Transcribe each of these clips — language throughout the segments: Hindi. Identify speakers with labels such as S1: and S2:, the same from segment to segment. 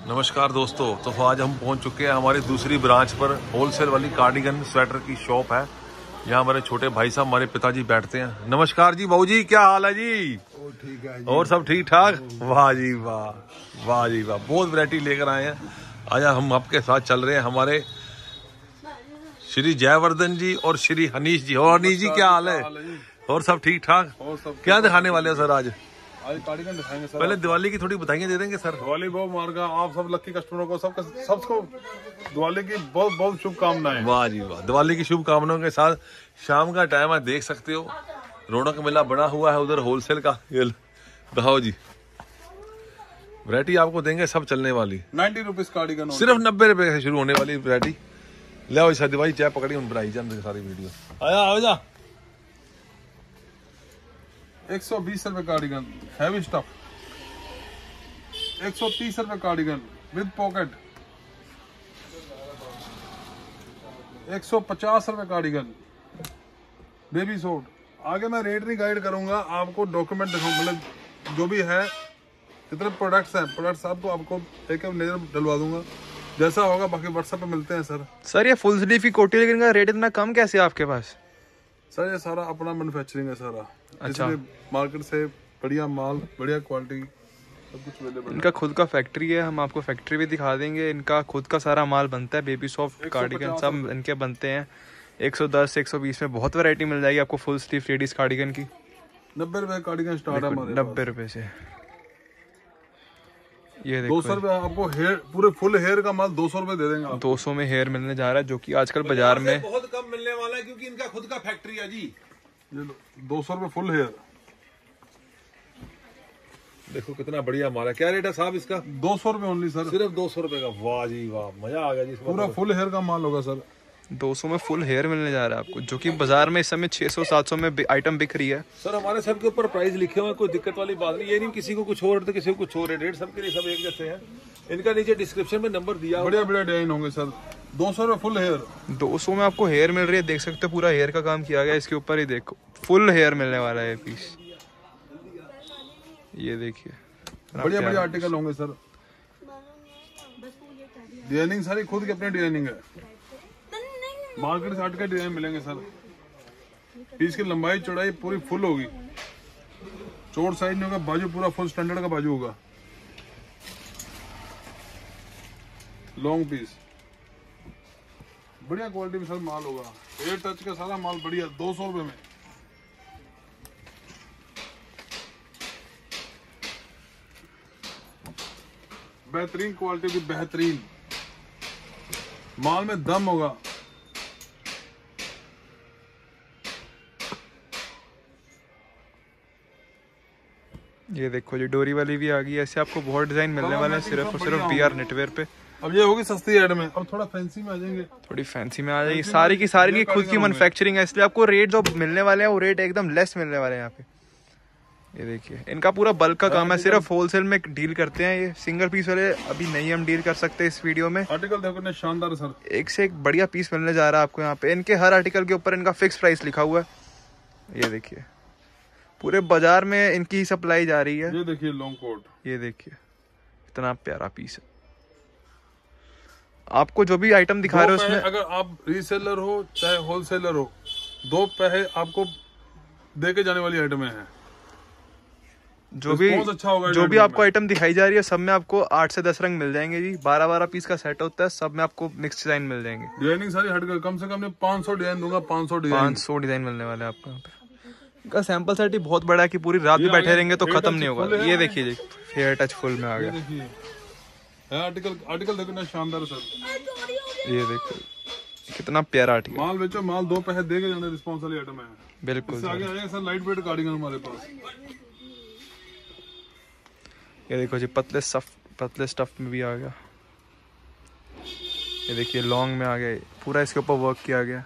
S1: नमस्कार दोस्तों। तो आज हम पहुंच चुके हैं हमारी दूसरी ब्रांच पर। होलसेल वाली कार्डिगन स्वेटर की शॉप है। यहाँ हमारे छोटे भाई साहब हमारे पिताजी बैठते हैं। नमस्कार जी बाबू जी, क्या हाल है जी?
S2: ठीक है जी।
S1: और सब ठीक ठाक? वाह जी वाह, वाह जी वाह, बहुत वैरायटी लेकर आए हैं। आज हम आपके साथ चल रहे हैं हमारे श्री जयवर्धन जी और श्री हनीश जी। और हनीश जी क्या हाल है? और सब ठीक ठाक? क्या दिखाने वाले हैं सर आज?
S2: आज कार्डिगन दिखाएंगे सर।
S1: पहले दिवाली की थोड़ी बताइए, दे देंगे सर।
S2: दिवाली बहुत मार्गा, आप सब लक्की कस्टमरों को सबको दिवाली की बहुत बहुत शुभकामनाएं।
S1: वाह जी वाह, दिवाली की शुभकामनाओं के साथ शाम का टाइम है, देख सकते हो रौनक मेला बना हुआ है उधर होलसेल का। ये दिखाओ जी, वैरायटी आपको देंगे सब चलने वाली।
S2: 90 रुपीज कार्डिगन,
S1: सिर्फ 90 रुपए से शुरू होने वाली वैरायटी। ले आओ शादी भाई, चाय पकड़ी उन बनाई जान सारी वीडियो। आया आओ जा।
S2: 120 रुपए कार्डिगन हैवी स्टफ। 130 रुपए कार्डिगन विद पॉकेट। 150 रुपए कार्डिगन बेबी सूट। आगे मैं रेट नहीं गाइड करूंगा, आपको डॉक्यूमेंट दिखाऊंगा, मतलब जो भी है जितने प्रोडक्ट्स हैं, प्रोडक्ट्स आपको एक नजर डलवा दूंगा, जैसा होगा बाकी व्हाट्सएप पे मिलते हैं सर।
S3: सर ये फुल स्लीव की कोटी, लेकिन इनका रेट इतना कम कैसे है आपके पास?
S2: सर ये सारा अपना मैन्युफैक्चरिंग है सारा।
S3: अच्छा।
S2: मार्केट से बढ़िया माल, बढ़िया क्वालिटी, सब कुछ अवेलेबल।
S3: इनका खुद का फैक्ट्री है, हम आपको फैक्ट्री भी दिखा देंगे। इनका खुद का सारा माल बनता है, बेबी सॉफ्ट कार्डिगन सब इनके बनते हैं। 110 120 में बहुत वैरायटी मिल जाएगी आपको फुल स्लीव लेडीज कार्डिगन की।
S2: 90 रुपए कार्डिगन स्टार्ट है हमारे
S3: 90 रुपए से। ये देखो
S2: 200 रुपए आपको हेयर, पूरे फुल हेयर का माल 200 रुपए दे देंगे।
S3: 200 में हेयर मिलने जा रहा है, जो कि आजकल बाजार में
S1: बहुत कम मिलने वाला है क्योंकि इनका खुद का फैक्ट्री है जी।
S2: 200 रुपए फुल हेयर।
S1: देखो कितना बढ़िया माल है। क्या रेट है साहब इसका?
S2: 200 रुपए ओनली सर।
S1: सिर्फ 200 रुपए का। वाह जी वाह, मजा आ गया जी।
S2: पूरा फुल हेयर का माल होगा सर।
S3: 200 में फुल हेयर मिलने जा रहा है आपको, जो कि बाजार में इस समय 600 700 में आइटम बिक रही है।
S1: सर हमारे सब के ऊपर प्राइस लिखे हुए हैं, कोई दिक्कत वाली बात नहीं। ये नहीं किसी को कुछ और तो किसी को कुछ और है। रेट सबके लिए सब एक जैसे हैं। इनका नीचे डिस्क्रिप्शन में नंबर दिया।
S2: बढ़िया बढ़िया डिजाइन होंगे सर। 200 रुपए फुल हेयर।
S3: 200 में आपको हेयर मिल रही है, देख सकते हो पूरा हेयर का काम किया गया इसके ऊपर ही। देखो फुल हेयर मिलने वाला है पीस। ये देखिए
S2: बढ़िया बढ़िया आर्टिकल होंगे सर। डिजाइनिंग सारी खुद की अपनी डिजाइनिंग है। मार्केट से हट के डिजाइन मिलेंगे सर। पीस की लंबाई चौड़ाई पूरी फुल होगी, चौड़ साइज नहीं होगा। बाजू पूरा फुल स्टैंडर्ड का बाजू होगा। लॉन्ग पीस, बढ़िया क्वालिटी में सर माल होगा। एयर टच का सारा माल बढ़िया 200 रुपए में। बेहतरीन क्वालिटी की, बेहतरीन माल में दम होगा।
S3: ये देखो जी डोरी वाली भी आ गई है। ऐसे आपको बहुत डिजाइन मिलने वाले हैं सिर्फ और सिर्फ BR नेटवेयर पे।
S2: अब ये होगी सस्ती एड में, अब थोड़ा फैंसी में आ जाएंगे।
S3: थोड़ी फैंसी में आ जाएगी। सारी की सारी की खुद की मैन्युफैक्चरिंग है, इसलिए आपको रेट जो मिलने वाले हैं वो रेट एकदम लेस मिलने वाले हैं यहाँ पे। ये देखिए इनका पूरा बल्क का काम है, सिर्फ होलसेल में डील करते हैं। ये सिंगल पीस वाले अभी नहीं हम डील कर सकते इस वीडियो में।
S2: आर्टिकल देखो कितने शानदार है सर।
S3: एक से एक बढ़िया पीस मिलने जा रहा है आपको यहाँ पे। इनके हर आर्टिकल के ऊपर इनका फिक्स प्राइस लिखा हुआ है। ये देखिए पूरे बाजार में इनकी सप्लाई जा रही है।
S2: ये देखिए लॉन्ग कोट, ये
S3: देखिए इतना प्यारा पीस है। आपको जो भी आइटम दिखा रहे हो उसमें,
S2: अगर आप रीसेलर हो चाहे होलसेलर हो, 2 पैसे आपको देके जाने वाली आइटमें हैं।
S3: जो भी आपको आइटम दिखाई जा रही है सब में आपको 8 से 10 रंग मिल जाएंगे जी। 12-12 पीस का सेट होता है, सब में आपको मिक्स डिजाइन मिल जाएंगे।
S2: डिजाइनिंग सारी हटकर कम से कम मैं 500 डिजाइन दूंगा। 500 डिजाइन
S3: मिलने वाले हैं आपको यहाँ पे। इनका सैंपल सेट ही बहुत बड़ा है कि पूरी रात भी बैठे रहेंगे तो खत्म नहीं होगा। ये देखिए जी हेयर टच फुल में आ गया।
S2: आर्टिकल देखो ना, शानदार सर।
S3: ये देखो कितना प्यारा आर्टिकल।
S2: माल बेचो, माल 2 पैसे देके जाने रिस्पॉन्स वाली आइटम है।
S3: बिल्कुल
S2: आगे आएगा सर लाइट वेट कार्डिगन हमारे पास।
S3: ये देखो जी पतले स्टफ में भी आ गया। ये देखिए लॉन्ग में आ गया, पूरा इसके ऊपर वर्क किया गया।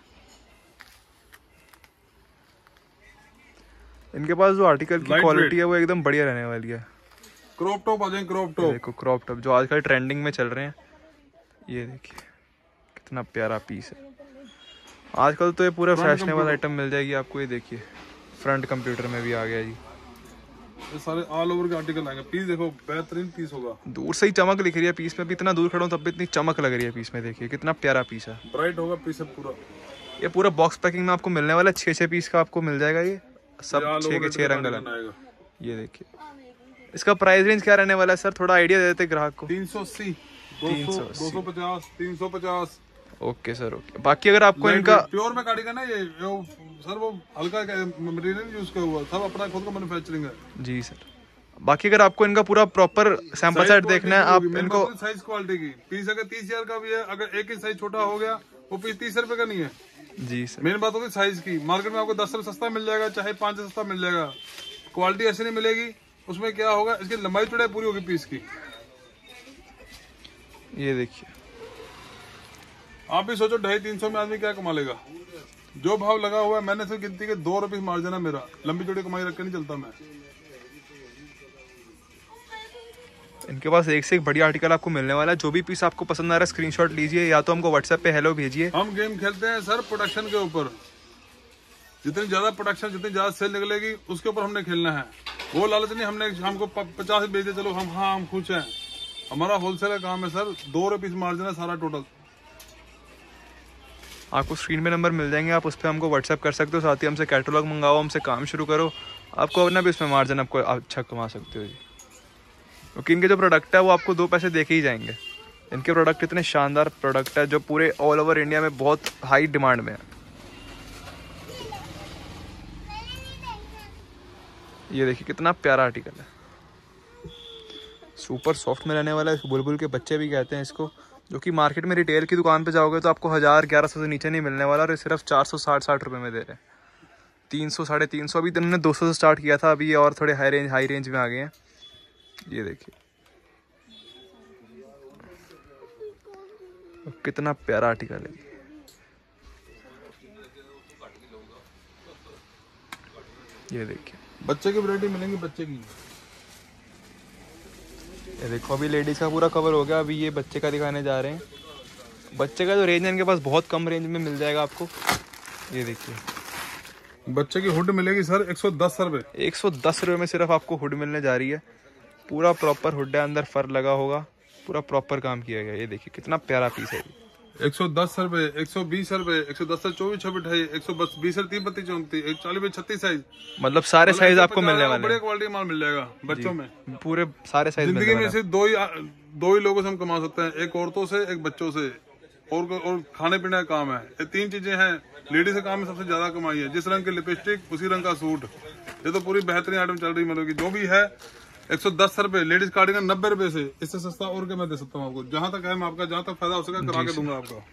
S3: इनके पास जो आर्टिकल की क्वालिटी है वो एकदम बढ़िया रहने वाली है।
S2: क्रॉप टॉप आ जाए, क्रॉप टॉप
S3: देखो, क्रॉप टॉप जो आजकल ट्रेंडिंग में चल रहे हैं। ये देखिए कितना प्यारा पीस है। आजकल तो ये पूरा फैशनेबल आइटम मिल जाएगी आपको। ये देखिए फ्रंट कंप्यूटर में भी आ गया जी।
S2: ये सारे ऑल ओवर के आर्टिकल आएंगे। पीस देखो बेहतरीन पीस होगा।
S3: दूर से ही चमक दिख रही है पीस में भी, इतना दूर खड़ा हूँ तब भी इतनी चमक लग रही है पीस में। देखिए कितना प्यारा पीस है,
S2: ब्राइट होगा पीस है पूरा।
S3: ये पूरा बॉक्स पैकिंग में आपको मिलने वाला है, 6 पीस का आपको मिल जाएगा। ये सब 6 के 6 रंग अलग। ये देखिए इसका प्राइस रेंज क्या रहने वाला है सर, थोड़ा आइडिया दे देते ग्राहक को।
S2: 380, 250, 350।
S3: Okay sir okay. बाकी अगर आपको इनका
S2: प्योर में काटी का ना ये सर, वो हल्का मटेरियल यूज किया हुआ, सब अपना खुद का मैन्युफैक्चरिंग है।
S3: जी सर। बाकी अगर आपको इनका पूरा प्रॉपर सैंपल सेट देखना है, आप इनको
S2: साइज क्वालिटी की पीस अगर 30,000 का भी है, अगर एक ही साइज छोटा हो गया वो पीस 30 रुपए का नहीं है।
S3: जी सर।
S2: मेन बात होती है साइज की। मार्केट में आपको 10 रुपए सस्ता मिल जाएगा, चाहे 5 से सस्ता मिल जाएगा, क्वालिटी ऐसी नहीं मिलेगी। उसमें क्या होगा, इसकी लंबाई चौड़ाई पूरी होगी पीस की।
S3: ये देखिए
S2: आप भी सोचो 250-300 में आदमी क्या कमा लेगा। जो भाव लगा हुआ है, मैंने सिर्फ गिनती के 2 रुपए मार्जिन है मेरा, लंबी चौड़ी कमाई रख के नहीं चलता मैं।
S3: इनके पास एक से एक बढ़िया आर्टिकल आपको मिलने वाला है। जो भी पीस आपको पसंद आ रहा है स्क्रीनशॉट लीजिए, या तो हमको व्हाट्सएप पे हेलो भेजिए।
S2: हम गेम खेलते हैं सर प्रोडक्शन के ऊपर। जितनी ज्यादा प्रोडक्शन, जितनी ज्यादा सेल निकलेगी उसके ऊपर हमने खेलना है। वो लालच नहीं हमने हमको 50 बेच दे चलो हम खुश हैं। हमारा होलसेल का काम है सर, 2 रुपए मार्जिन है सारा टोटल।
S3: आपको स्क्रीन पे नंबर मिल जाएंगे, आप उस पर हमको व्हाट्सएप कर सकते हो। साथ ही हमसे कैटलॉग मंगाओ, हमसे काम शुरू करो, आपको अपना भी उसमें मार्जिन आपको अच्छा कमा सकते हो जी। क्योंकि इनके जो प्रोडक्ट है वो आपको 2 पैसे देके ही जाएंगे। इनके प्रोडक्ट इतने शानदार प्रोडक्ट है जो पूरे ऑल ओवर इंडिया में बहुत हाई डिमांड में है। ये देखिए कितना प्यारा आर्टिकल है, सुपर सॉफ्ट में रहने वाला है। बुलबुल के बच्चे भी कहते हैं इसको, जो कि मार्केट में रिटेल की दुकान पे जाओगे तो आपको 1000-1100 से नीचे नहीं मिलने वाला, और ये सिर्फ 460-60 रुपये में दे रहे हैं। 300-350 अभी तो इन्होंने 200 से स्टार्ट किया था, अभी ये और थोड़े हाई रेंज में आ गए हैं। ये देखिए कितना प्यारा आर्टिकल है। ये देखिए
S2: बच्चे की वैरायटी मिलेंगी, बच्चे की।
S3: ये देखो अभी लेडीज का पूरा कवर हो गया, अभी ये बच्चे का दिखाने जा रहे हैं। बच्चे का जो रेंज है इनके पास बहुत कम रेंज में मिल जाएगा आपको। ये देखिए
S2: बच्चे की हुड मिलेगी सर 110 रुपए।
S3: 110 रुपये में सिर्फ आपको हुड मिलने जा रही है। पूरा प्रॉपर हुड है, अंदर फर लगा होगा, पूरा प्रॉपर काम किया गया। ये देखिए कितना प्यारा पीस है।
S2: 110 रुपए, 120 रुपए, 110 से 24, 26, 120 से 30, 32, 34, 40, 36 साइज,
S3: मतलब सारे साइज आपको मिलने वाले हैं।
S2: बढ़िया क्वालिटी माल मिल जाएगा बच्चों में,
S3: पूरे सारे साइज।
S2: जिंदगी में सिर्फ दो ही लोगों से हम कमा सकते हैं, एक औरतों से, एक बच्चों से, और खाने पीने का काम है। ये 3 चीजें हैं। लेडीज का काम में सबसे ज्यादा कमाई है। जिस रंग की लिपस्टिक उसी रंग का सूट। ये तो पूरी बेहतरीन आइटम चल रही है मतलब की। जो भी है 110 रुपए, लेडीज कार्डिगन 90 रुपए से, इससे सस्ता और क्या मैं दे सकता हूँ आपको। जहाँ तक है मैं आपका, जहाँ तक फायदा हो सके करा के दूंगा आपको।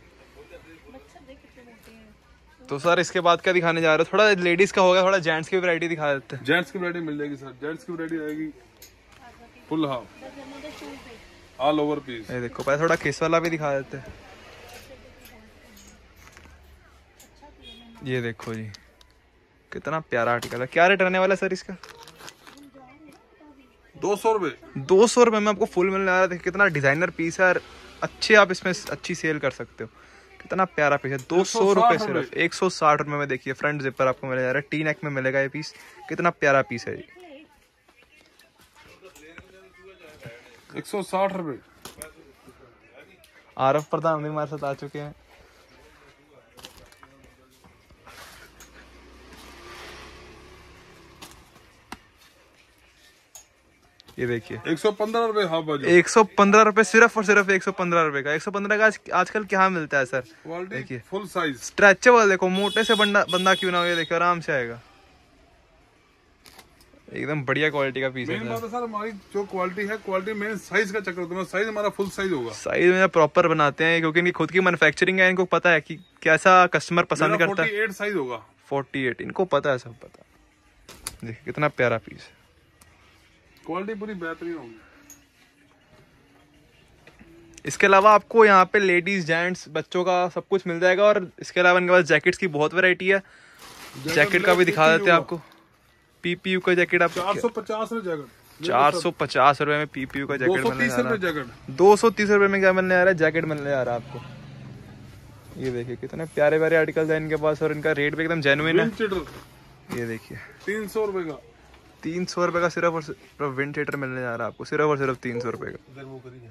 S3: तो सर इसके बाद क्या दिखाने जा रहे हो? थोड़ा लेडीज का हो गया, थोड़ा जेंट्स की वैरायटी दिखा देते हैं।
S2: जेंट्स की वैरायटी मिल जाएगी सर। जेंट्स की वैरायटी आएगी full half, all over piece.
S3: ये देखो पहले थोड़ा किस वाला भी दिखा देते हैं। ये देखो जी कितना प्यारा आर्टिकल है। क्या रेट रहने वाला है सर इसका?
S2: 200 रुपए।
S3: 200 रुपये में आपको फुल मिलने वाला है। देखिए कितना डिजाइनर पीस है, और अच्छे आप इसमें अच्छी सेल कर सकते हो। कितना प्यारा पीस है। 200 रुपये सिर्फ 160 रुपये में। देखिए फ्रंट जिपर आपको मिल जा रहा है, टी नेक में मिलेगा ये पीस। कितना प्यारा पीस है ये।
S2: 160 रुपए।
S3: आरफ प्रधान भी हमारे साथ आ चुके हैं। ये देखिए
S2: 115 रुपए हाफ बाजू।
S3: 115 रुपए सिर्फ और सिर्फ 115 रुपए का। 115 का आजकल क्या मिलता है सर? देखिए
S2: फुल साइज
S3: स्ट्रेचेबल। देखो मोटे से बंदा क्यों ना हो, ये देखो आराम से आएगा। एकदम बढ़िया क्वालिटी का पीस है।
S2: मेन बात है सर हमारी जो क्वालिटी है, क्वालिटी मेन साइज का चक्कर होता है। साइज हमारा फुल साइज होगा।
S3: साइज में प्रॉपर बनाते हैं क्योंकि इनकी खुद की मैन्युफैक्चरिंग है। इनको पता है कि कैसा कस्टमर पसंद करता है।
S2: 48 साइज होगा।
S3: 48 इनको पता है, सब पता है। देखिए कितना प्यारा पीस है।
S2: क्वालिटी पूरी बेहतरीन होगी।
S3: इसके अलावा आपको यहाँ पे लेडीज, जेंट्स, बच्चों का सब कुछ मिल जाएगा। और इसके अलावा इनके पास जैकेट्स की बहुत वैरायटी है। जैकेट का भी दिखा देते हैं आपको। पीपीयू का जैकेट आपको
S2: 450 रुपए जैकेट।
S3: 450 रुपए में पीपीयू का जैकेट मिलने जा रहा है।
S2: 230
S3: रुपए में क्या मिलने आ रहा है? जैकेट मिलने जा रहा है आपको। ये देखिए कितने प्यारे प्यारे आर्टिकल्स हैं इनके पास, और इनका रेट भी एकदम जेन्युइन है। ये देखिए
S2: 300 रुपए का।
S3: 300 रुपये का सिर्फ और सिर्फ विंड थिएटर मिलने जा रहा है आपको, सिर्फ और सिर्फ 300 रुपये का।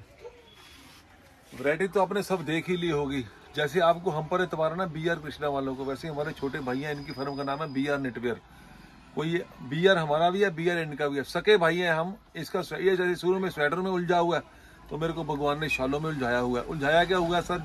S1: वैरायटी तो आपने सब देख ही ली होगी। जैसे आपको हम पर एतबार है ना BR कृष्णा वालों को, वैसे हमारे छोटे भाई हैं, इनकी फर्म का नाम है BR नेटवेयर। कोई BR हमारा भी है, BR इनका भी है, सके भाई हैं हम। इसका ये जैसे शुरू में स्वेटर में उलझा हुआ है, तो मेरे को भगवान ने शालों में उलझाया हुआ है। उलझाया क्या हुआ सर,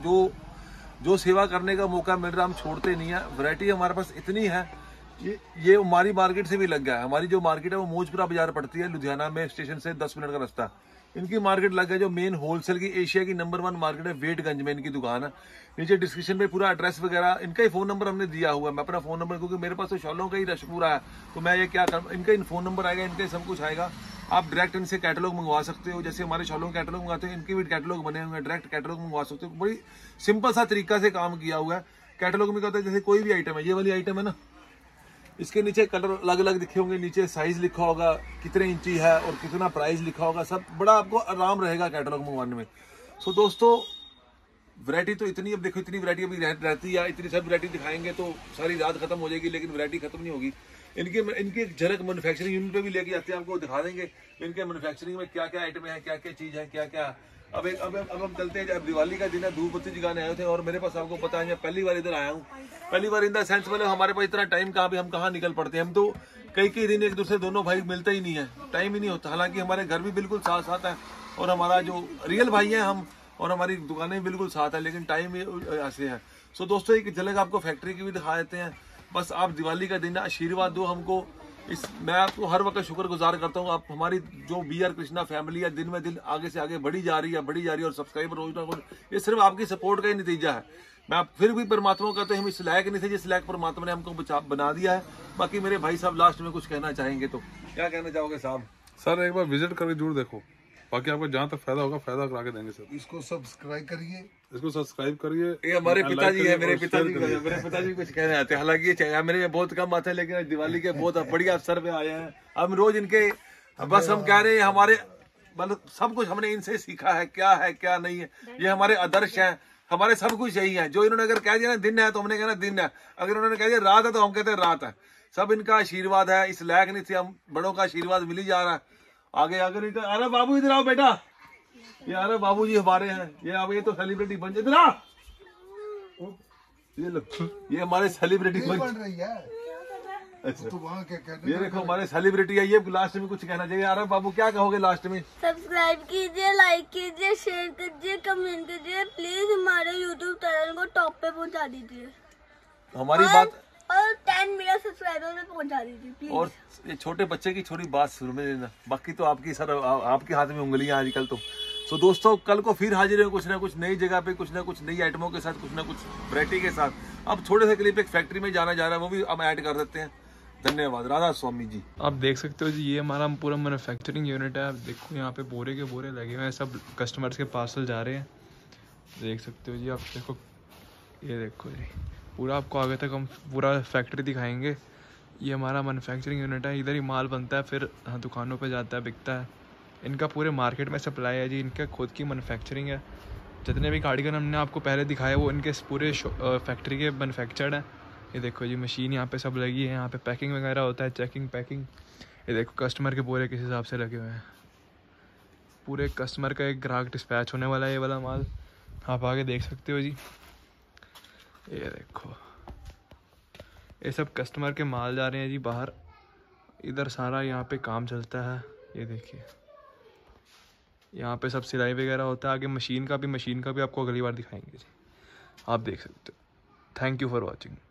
S1: जो सेवा करने का मौका मिल रहा हम छोड़ते नहीं है। वैरायटी हमारे पास इतनी है, ये हमारी मार्केट से भी लग गया है। हमारी जो मार्केट है वो मौजपुरा बाजार पड़ती है, लुधियाना में स्टेशन से 10 मिनट का रास्ता। इनकी मार्केट लग गया जो मेन होलसेल की एशिया की नंबर 1 मार्केट है, वेटगंज में इनकी दुकान है। नीचे डिस्क्रिप्शन में पूरा एड्रेस वगैरह, इनका ही फोन नंबर हमने दिया हुआ है। मैं अपना फोन नंबर, क्योंकि मेरे पास तो शॉलों का ही रश पूरा है, तो मैं ये क्या कर, इनका फोन नंबर आएगा, इनका सब कुछ आएगा। आप डायरेक्ट इनसे कैटलॉग मंगवा सकते हो। जैसे हमारे शॉलों के कैटलॉग मंगाते हैं, इनके भी कैटलॉग बने हुए हैं, डायरेक्ट कैटलॉग मंगवा सकते हो। बड़ी सिंपल सा तरीका से काम किया हुआ है। कैटलॉग में क्या होता है, जैसे कोई भी आइटम है, ये वाली आइटम है ना, इसके नीचे कलर अलग अलग दिखे होंगे, नीचे साइज लिखा होगा, कितने इंची है और कितना प्राइस लिखा होगा, सब बड़ा आपको आराम रहेगा कैटलॉग मंगवाने में। सो दोस्तों वैरायटी तो इतनी, अब देखो इतनी वैरायटी अभी रहती है, इतनी सब वैरायटी दिखाएंगे तो सारी रात खत्म हो जाएगी, लेकिन वैरायटी खत्म नहीं होगी। इनकी झलक मैन्युफैक्चरिंग यूनिट पे भी लेके जाते हैं, आपको दिखा देंगे इनके मैन्युफैक्चरिंग में क्या क्या आइटम है, क्या क्या चीज है, क्या क्या। अब हम चलते हैं, जब दिवाली का दिन है, धूप बत्ती जगाने आए थे, और मेरे पास आपको पता है पहली बार इधर आया हूँ। पहली बार इन द सेंस मतलब हमारे पास इतना टाइम कहाँ भी, हम कहाँ निकल पड़ते हैं। हम तो कई दिन एक दूसरे दोनों भाई मिलते ही नहीं है, टाइम ही नहीं होता। हालांकि हमारे घर भी बिल्कुल साथ साथ है, और हमारा जो रियल भाई है हम, और हमारी दुकानें भी बिल्कुल साथ है, लेकिन टाइम ऐसे है। सो दोस्तों एक झलक आपको फैक्ट्री की भी दिखा देते हैं। बस आप दिवाली का दिन आशीर्वाद दो हमको, मैं आपको हर वक्त शुक्रगुजार करता हूँ। आप हमारी जो BR कृष्णा फैमिली है, दिन में दिन आगे से आगे बढ़ी जा रही है, और सब्सक्राइबर रोज ना रोज, ये सिर्फ आपकी सपोर्ट का ही नतीजा है। मैं फिर भी परमात्मा कहते हैं, हम इस लायक नहीं थे जिस लायक परमात्मा ने हमको बना दिया है। बाकी मेरे भाई साहब लास्ट में कुछ कहना चाहेंगे तो क्या कहना चाहोगे साहब?
S2: सर एक बार विजिट करके जरूर देखो, बाकी आपको जहाँ तक फायदा होगा फायदा करा के देंगे सर।
S4: इसको सब्सक्राइब
S2: करिए।
S1: ये हमारे पिताजी है, मेरे पिताजी कुछ कहने आते हैं। हालांकि ये मेरे में बहुत कम आते हैं, लेकिन दिवाली के बहुत बढ़िया अवसर पे आए हैं। हम रोज इनके, बस हम कह रहे हैं हमारे मतलब सब कुछ हमने इनसे सीखा है, क्या नहीं है। ये हमारे आदर्श हैं, हमारे सब कुछ यही है। जो इन्होंने अगर कह दिया ना दिन है, तो हमने कहना दिन है। अगर उन्होंने कह दिया रात है, तो हम कहते हैं रात है। सब इनका आशीर्वाद है, इस लायक नहीं थे हम, बड़ों का आशीर्वाद मिल ही जा रहा है। आगे अरे बाबू इधर आओ बेटा, ये अरे बाबू जी हमारे हैं, ये तो सेलिब्रिटी बन, इधर आ, ये लो, ये हमारे सेलिब्रिटी बन रही है। अच्छा तो वहाँ क्या ये देखो हमारे सेलिब्रिटी है। ये लास्ट में कुछ कहना चाहिए, अरे बाबू क्या कहोगे लास्ट में?
S5: सब्सक्राइब कीजिए, लाइक कीजिए, शेयर कीजिए, कमेंट कीजिए, प्लीज हमारे YouTube चैनल को टॉप पे पहुँचा दीजिए।
S1: हमारी बात
S5: और 10 मिलियन सब्सक्राइबर में पहुंचा दीजिए प्लीज।
S1: और ये छोटे बच्चे की छोटी बात शुरू में देना, बाकी तो आपकी सर आपके हाथ में उंगलियां आजकल तो। सो दोस्तों कल को फिर हाजिर है कुछ ना कुछ नई जगह पे, कुछ ना कुछ नई आइटमों के साथ, कुछ ना कुछ वैरायटी के साथ। अब थोड़े से क्लिप एक फैक्ट्री में जाना जा रहा है, वो भी हम ऐड कर देते हैं। धन्यवाद राधा स्वामी जी।
S3: आप देख सकते हो जी, ये हमारा पूरा मैन्युफैक्चरिंग यूनिट है। आप देखो यहाँ पे बोरे के बोरे लगे हुए हैं, सब कस्टमर्स के पार्सल जा रहे हैं। देख सकते हो जी, आप देखो, ये देखो जी, पूरा आपको आगे तक हम पूरा फैक्ट्री दिखाएंगे। ये हमारा मैन्युफैक्चरिंग यूनिट है, इधर ही माल बनता है, फिर दुकानों पे जाता है, बिकता है। इनका पूरे मार्केट में सप्लाई है जी, इनका खुद की मैन्युफैक्चरिंग है। जितने भी कार्डिगन हमने आपको पहले दिखाए वो इनके पूरे फैक्ट्री के मैन्युफैक्चर्ड हैं। ये देखो जी, मशीन यहाँ पे सब लगी है, यहाँ पे पैकिंग वगैरह होता है, चेकिंग पैकिंग। ये देखो कस्टमर के बोरे किस हिसाब से लगे हुए हैं। पूरे कस्टमर का एक ग्राहक डिस्पैच होने वाला है ये वाला माल, आप आगे देख सकते हो जी। ये देखो, ये सब कस्टमर के माल जा रहे हैं जी बाहर। इधर सारा यहाँ पे काम चलता है, ये देखिए यहाँ पे सब सिलाई वगैरह होता है। आगे मशीन का भी आपको अगली बार दिखाएंगे जी, आप देख सकते हो। Thank you for watching.